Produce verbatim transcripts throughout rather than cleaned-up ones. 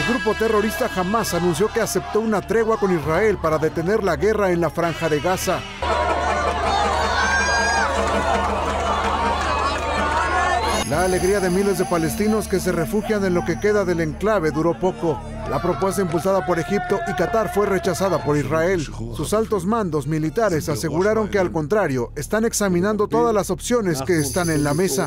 El grupo terrorista Hamás anunció que aceptó una tregua con Israel para detener la guerra en la Franja de Gaza. La alegría de miles de palestinos que se refugian en lo que queda del enclave duró poco. La propuesta impulsada por Egipto y Qatar fue rechazada por Israel. Sus altos mandos militares aseguraron que, al contrario, están examinando todas las opciones que están en la mesa.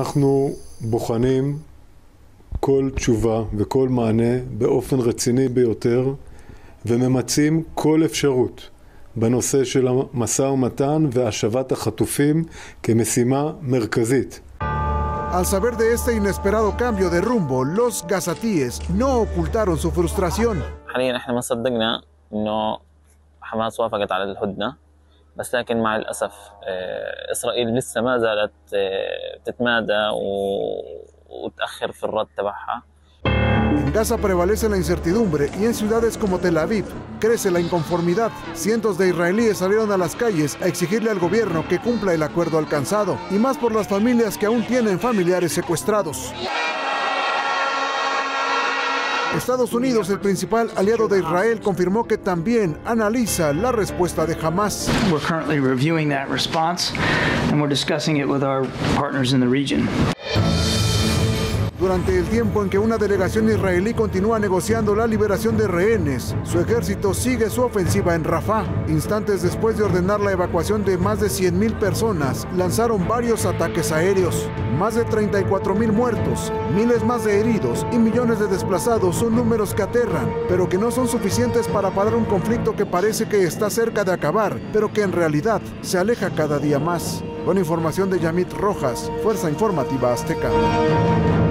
כל תשובה וכל מענה באופן רציני ביותר וממצים כל אפשרות בנושא של המשא ומתן והשבת החטופים כמשימה מרכזית. Al saber de este inesperado cambio de rumbo, los gazatíes no ocultaron su frustración. حاليا احنا ما صدقنا انه حماس وافقت على الهدنة، بس لكن مع الاسف اسرائيل لسه ما زالت تتمادى وتأخر في الرد تبعها. En Gaza prevalece la incertidumbre y en ciudades como Tel Aviv crece la inconformidad. Cientos de israelíes salieron a las calles a exigirle al gobierno que cumpla el acuerdo alcanzado, y más por las familias que aún tienen familiares secuestrados. Estados Unidos, el principal aliado de Israel, confirmó que también analiza la respuesta de Hamás. We're currently reviewing that response and we're discussing it with our partners in the region. Durante el tiempo en que una delegación israelí continúa negociando la liberación de rehenes, su ejército sigue su ofensiva en Rafah. Instantes después de ordenar la evacuación de más de cien mil personas, lanzaron varios ataques aéreos. Más de treinta y cuatro mil muertos, miles más de heridos y millones de desplazados son números que aterran, pero que no son suficientes para parar un conflicto que parece que está cerca de acabar, pero que en realidad se aleja cada día más. Con información de Yamit Rojas, Fuerza Informativa Azteca.